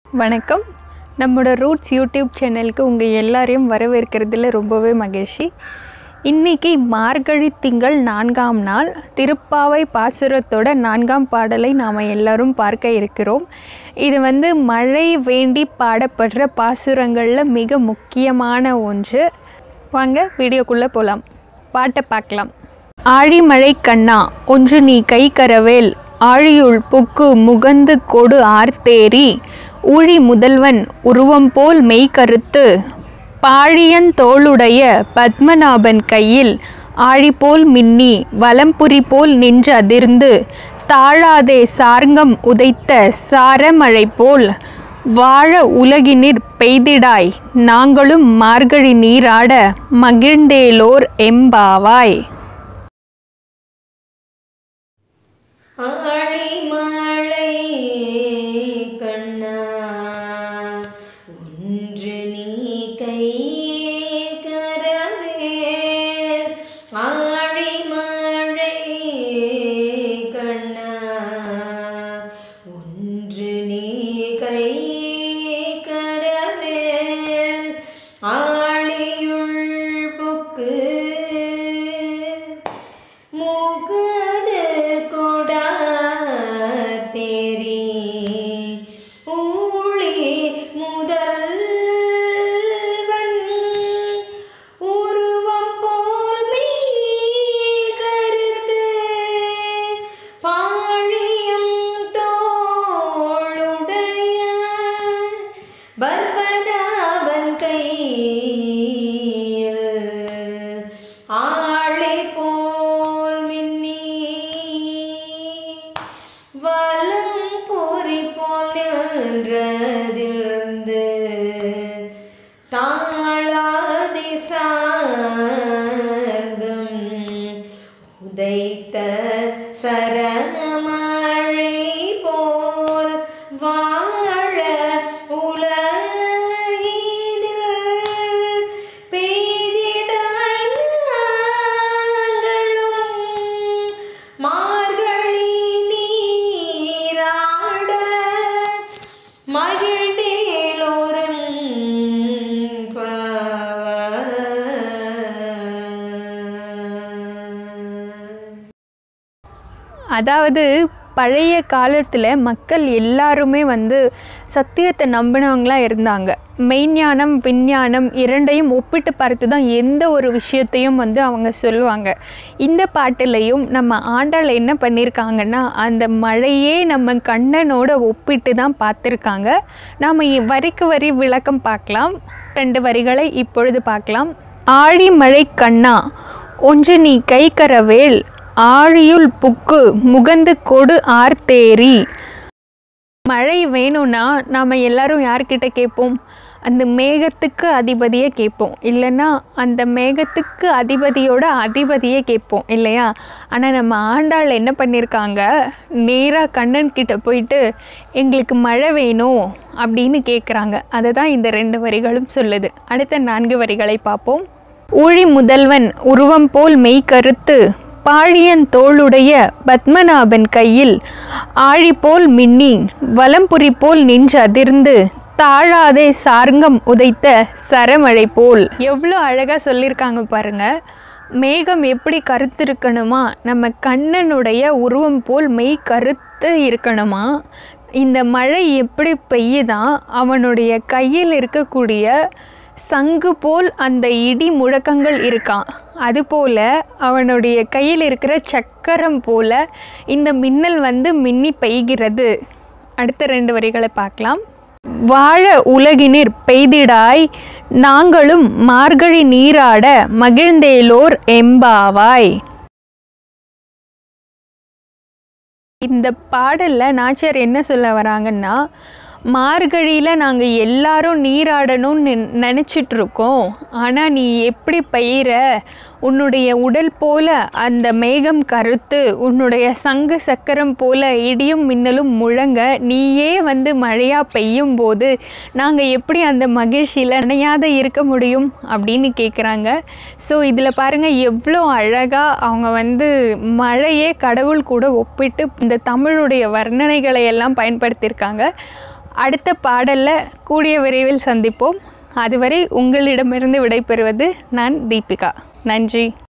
வணக்கம். நம்மளோட roots YouTube சேனலுக்கு உங்கள் எல்லாரையும் வரவேற்கிறதுல ரொம்பவே மகிழ்ச்சி. இன்றைக்கி மார்கழி திங்கள் 4ஆம் நாள் திருப்பாவை பாசுரத்தோட 4ஆம் பாடலை நாம் எல்லாரும் பார்க்க இருக்கிறோம். இது மழை வேண்டி பாடப்படுற பாசுரங்களில் மிக முக்கியமான ஒன்று. வாங்க வீடியோக்குள்ளே போகலாம், பாட்டை பார்க்கலாம். ஆழிமழை கண்ணா ஒன்று நீ கை கரவேல், ஆழியுள் புக்கு முகந்து கொடு ஆர்த்தேரி, ஊழி முதல்வன் உருவம் போல் மெய்கருத்து, பாழியன் தோளுடைய பத்மநாபன் கையில் ஆழிபோல் மின்னி வலம்புரி போல் நின்று அதிர்ந்து, தாழாதே சார்ங்கம் உதைத்த சாரமழை போல் வாழ உலகினிற் பெய்திடாய், நாங்களும் மார்கழி நீராட மகிழ்ந்தேலோர் எம்பாவாய். ஆழிமழை கண்ணா ஒன்று நீ கை கரவேல், ஆழிமழை கண்ணா ஒன்று நீ கை கரவேல், ஆழியுள் புக்கு முகது கொடா தேரி, ஊழி முதல்வன் உருவம் போல் மெய்கருத்து, பாழியம் தோளுடைய பத்மநாபன் கையில் ஆழி போல் மின்னி வலம்புரி போல் நின்றதிர்ந்து, தாழாதி சார்ங்கம் உதைத்த சரமழை போல் வாழ உலகினில் பெய்திடாய், நாங்களும் மார்கழி நீராட மகிழ்ந்தேலோரும் அதாவது பழைய காலத்தில் மக்கள் எல்லாருமே சத்தியத்தை நம்பினவங்களாக இருந்தாங்க. மெய்ஞானம் விஞ்ஞானம் இரண்டையும் ஒப்பிட்டு பார்த்து தான் எந்த ஒரு விஷயத்தையும் அவங்க சொல்லுவாங்க. இந்த பாட்டிலையும் நம்ம ஆண்டாள் என்ன பண்ணியிருக்காங்கன்னா, அந்த மழையே நம்ம கண்ணனோட ஒப்பிட்டு தான் பார்த்துருக்காங்க. நாம் வரிக்கு வரி விளக்கம் பார்க்கலாம். 2 வரிகளை இப்பொழுது பார்க்கலாம். ஆழிமழை கண்ணா ஒன்று நீ கை கரவேல், ஆழியுள் புக்கு முகந்து கொடு ஆர்த்தேரி. மழை வேணும்னா நாம் எல்லாரும் யார்கிட்ட கேட்போம்? அந்த மேகத்துக்கு அதிபதியை கேட்போம், இல்லைன்னா அந்த மேகத்துக்கு அதிபதியோட அதிபதியை கேட்போம் இல்லையா? ஆனால் நம்ம ஆண்டாள் என்ன பண்ணியிருக்காங்க, நேராக கண்ணன் கிட்ட போயிட்டு எங்களுக்கு மழை வேணும் அப்படின்னு கேட்குறாங்க. அதை தான் இந்த 2 வரிகளும் சொல்லுது. அடுத்த 4 வரிகளை பார்ப்போம். ஊழி முதல்வன் உருவம் போல் மெய்கருத்து, பாழியன் தோளுடைய பத்மநாபன் கையில் ஆழிபோல் மின்னி வலம்புரி போல் நின்று அதிர்ந்து, தாழாதே சார்ங்கம் உதைத்த சரமழை போல். எவ்வளோ அழகாக சொல்லியிருக்காங்க பாருங்க. மேகம் எப்படி கருத்து இருக்கணுமா, நம்ம கண்ணனுடைய உருவம் போல் மெய் கருத்து இருக்கணுமா. இந்த மழை எப்படி பெய்யுதான், அவனுடைய கையில் இருக்கக்கூடிய சங்கு போல் அந்த இடி முழக்கங்கள் இருக்கான். அதுபோல் அவனுடைய கையில் இருக்கிற சக்கரம் போல இந்த மின்னல் மின்னி பெய்கிறது. அடுத்த 2 வரிகளை பார்க்கலாம். வாழ உலகினிற் பெய்திடாய், நாங்களும் மார்கழி நீராட மகிழ்ந்தேலோர் எம்பாவாய். இந்த பாடலில் நாச்சியார் என்ன சொல்ல வராங்கன்னா, மார்கழியில் நாங்கள் எல்லாரும் நீராடணும்னு நினச்சிட்ருக்கோம். ஆனால் நீ எப்படி பெய்கிற, உன்னுடைய உடல் போல அந்த மேகம் கருத்து, உன்னுடைய சங்கு சக்கரம் போல இடியும் மின்னலும் முழங்க நீயே மழையாக பெய்யும் போது நாங்கள் எப்படி அந்த மகிழ்ச்சியில் நனையாத இருக்க முடியும் அப்படின்னு கேட்குறாங்க. ஸோ இதில் பாருங்கள் எவ்வளோ அழகாக அவங்க மழையே கடவுள் கூட ஒப்பிட்டு இந்த தமிழுடைய வர்ணனைகளை எல்லாம் பயன்படுத்தியிருக்காங்க. அடுத்த பாடலில் கூடிய விரைவில் சந்திப்போம். அதுவரை உங்களிடமிருந்து விடைபெறுவது நான் தீபிகா. நன்றி.